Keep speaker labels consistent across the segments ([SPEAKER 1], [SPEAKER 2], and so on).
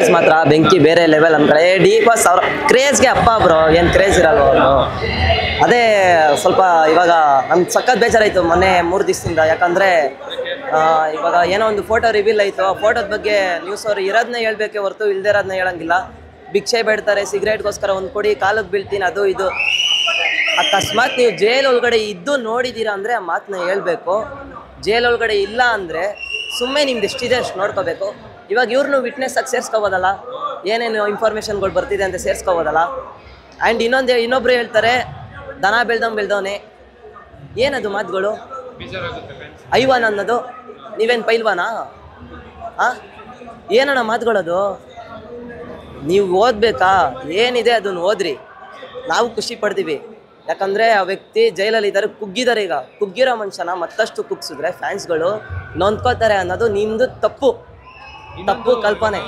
[SPEAKER 1] Boss ಮಾತ್ರ ಬೆಂಕಿ ಬೇರೆ ಲೆವೆಲ್ ಅಂತಾರೆ. ಡಿ ಬಾಸ್ ಅವ್ರ ಕ್ರೇಜ್ಗೆ ಅಪ್ಪ ಬ್ರೋ, ಏನು ಕ್ರೇಜ್ ಇರಲ್ವ ಅವರು. ಅದೇ ಸ್ವಲ್ಪ ಇವಾಗ ನಮ್ಗೆ ಸಖತ್ ಬೇಜಾರಾಯಿತು ಮೊನ್ನೆ 3 ದಿವಸದಿಂದ. ಯಾಕಂದರೆ ಇವಾಗ ಏನೋ ಒಂದು ಫೋಟೋ ರಿವೀಲ್ ಆಯಿತು. ಆ ಫೋಟೋದ ಬಗ್ಗೆ ನ್ಯೂಸ್ ಅವ್ರು ಇರೋದನ್ನ ಹೇಳ್ಬೇಕೆ ಹೊರತು ಇಲ್ಲದೇ ಇರೋದನ್ನ ಹೇಳಂಗಿಲ್ಲ. ಭಿಕ್ಷೆ ಬೇಡ್ತಾರೆ, ಸಿಗರೇಟ್ಗೋಸ್ಕರ ಒಂದು ಕೊಡಿ, ಕಾಲಕ್ಕೆ ಬೀಳ್ತೀನಿ, ಅದು ಇದು. ಅಕಸ್ಮಾತ್ ನೀವು ಜೈಲ್ ಒಳಗಡೆ ಇದ್ದು ನೋಡಿದ್ದೀರಾ ಅಂದರೆ ಆ ಮಾತನ್ನ ಹೇಳ್ಬೇಕು. ಜೈಲ್ ಒಳಗಡೆ ಇಲ್ಲ ಅಂದರೆ ಸುಮ್ಮನೆ ನಿಮ್ದು ಎಷ್ಟಿದೆ ಅಷ್ಟು ನೋಡ್ಕೋಬೇಕು. ಇವಾಗ ಇವ್ರನ್ನೂ ವಿಟ್ನೆಸ್ ಆಗಿ ಸೇರಿಸ್ಕೋಬೋದಲ್ಲ, ಏನೇನು ಇನ್ಫಾರ್ಮೇಷನ್ಗಳು ಬರ್ತಿದೆ ಅಂತ ಸೇರಿಸ್ಕೋಬೋದಲ್ಲ. ಆ್ಯಂಡ್ ಇನ್ನೊಬ್ರು ಹೇಳ್ತಾರೆ ದನ ಬೆಳ್ದವನೇ. ಏನದು ಮಾತುಗಳು? ಐವಾನ್ ಅನ್ನೋದು ನೀವೇನು ಪೈಲ್ವಾನಾ? ಏನಣ್ಣ ಮಾತುಗಳದು? ನೀವು ಓದಬೇಕಾ? ಏನಿದೆ ಅದನ್ನು ಓದ್ರಿ, ನಾವು ಖುಷಿ ಪಡ್ತೀವಿ. ಯಾಕಂದರೆ ಆ ವ್ಯಕ್ತಿ ಜೈಲಲ್ಲಿ ಇದ್ದಾರೆ, ಕುಗ್ಗಿದ್ದಾರೆ. ಈಗ ಕುಗ್ಗಿರೋ ಮನುಷ್ಯನ ಮತ್ತಷ್ಟು ಕುಗ್ಸಿದ್ರೆ ಫ್ಯಾನ್ಸ್ಗಳು ನೊಂದ್ಕೋತಾರೆ ಅನ್ನೋದು ನಿಮ್ಮದು ತಪ್ಪು ಕಲ್ಪನೆ.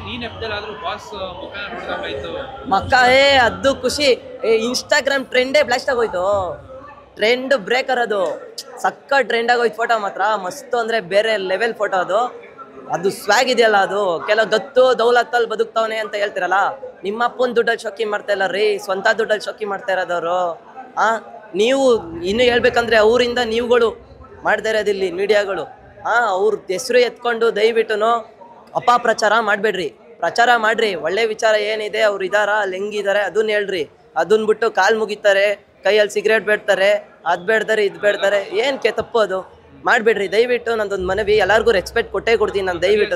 [SPEAKER 1] ಅದು ಖುಷಿ. ಇನ್ಸ್ಟಾಗ್ರಾಮ್ ಟ್ರೆಂಡೇ ಬ್ಲಾಸ್ಟ್ ಆಗೋಯ್ತು, ಟ್ರೆಂಡ್ ಬ್ರೇಕರ್. ಅದು ಸಕ್ಕ ಟ್ರೆಂಡ್ ಆಗೋಯ್ತು. ಫೋಟೋ ಮಾತ್ರ ಮಸ್ತು, ಅಂದರೆ ಬೇರೆ ಲೆವೆಲ್ ಫೋಟೋ ಅದು ಸ್ವ್ಯಾಗ್ ಇದೆಯಲ್ಲ. ಅದು ಕೆಲವು ಗತ್ತು ದೌಲತ್ತಲ್ಲಿ ಬದುಕ್ತವನೆ ಅಂತ ಹೇಳ್ತಿರಲ್ಲ, ನಿಮ್ಮ ಅಪ್ಪನ ದುಡ್ಡಲ್ಲಿ ಶೋಕಿ ಮಾಡ್ತಾ ಇಲ್ಲ ರೀ, ಸ್ವಂತ ದುಡ್ಡಲ್ಲಿ ಶೋಕಿ ಮಾಡ್ತಾ ಇರೋದವರು. ನೀವು ಇನ್ನು ಹೇಳ್ಬೇಕಂದ್ರೆ ಅವರಿಂದ ನೀವುಗಳು ಮಾಡ್ತಾ ಇರೋದಿಲ್ಲಿ ಮೀಡಿಯಾಗಳು. ಅವ್ರ ಹೆಸರು ಎತ್ಕೊಂಡು ದಯವಿಟ್ಟು ಅಪಪ್ರಚಾರ ಮಾಡಬೇಡ್ರಿ, ಪ್ರಚಾರ ಮಾಡಿರಿ. ಒಳ್ಳೆ ವಿಚಾರ ಏನಿದೆ, ಅವ್ರು ಇದ್ದಾರಾ, ಅಲ್ಲಿ ಹೆಂಗಿದ್ದಾರೆ ಅದನ್ನ ಹೇಳ್ರಿ. ಅದನ್ನ ಬಿಟ್ಟು ಕಾಲು ಮುಗಿತಾರೆ, ಕೈಯಲ್ಲಿ ಸಿಗರೇಟ್ ಬೇಡ್ತಾರೆ, ಅದು ಬೇಡ್ತಾರೆ, ಇದು ಬೇಡ್ತಾರೆ. ಏನಕ್ಕೆ ತಪ್ಪು ಅದು? ಮಾಡಬೇಡ್ರಿ ದಯವಿಟ್ಟು. ನಂದೊಂದು ಮನವಿ, ಎಲ್ಲರಿಗೂ ರೆಸ್ಪೆಕ್ಟ್ ಕೊಟ್ಟೇ ಕೊಡ್ತೀನಿ ನಾನು ದಯವಿಟ್ಟು.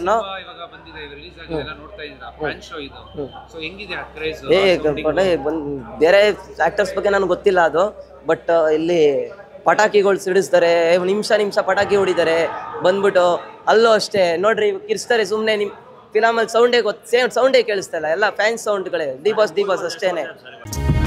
[SPEAKER 1] ಬೇರೆ ಆಕ್ಟರ್ಸ್ ಬಗ್ಗೆ ನನಗೆ ಗೊತ್ತಿಲ್ಲ ಅದು, ಬಟ್ ಇಲ್ಲಿ ಪಟಾಕಿಗಳು ಸಿಡಿಸ್ತಾರೆ, ನಿಮಿಷ ಪಟಾಕಿ ಹೊಡಿತಾರೆ ಬಂದ್ಬಿಟ್ಟು. ಅಲ್ಲೂ ಅಷ್ಟೇ ನೋಡ್ರಿ, ಕಿರ್ಸ್ತಾರೆ ಸುಮ್ಮನೆ. ನಿಮ್ಮ ಫಿಲಮಲ್ಲಿ ಸೌಂಡೇ ಸೌಂಡೇ ಕೇಳಿಸ್ತಾ ಇಲ್ಲ, ಎಲ್ಲ ಫ್ಯಾನ್ಸ್ ಸೌಂಡ್ಗಳೇ. ಡಿ ಬಾಸ್ ಅಷ್ಟೇನೆ.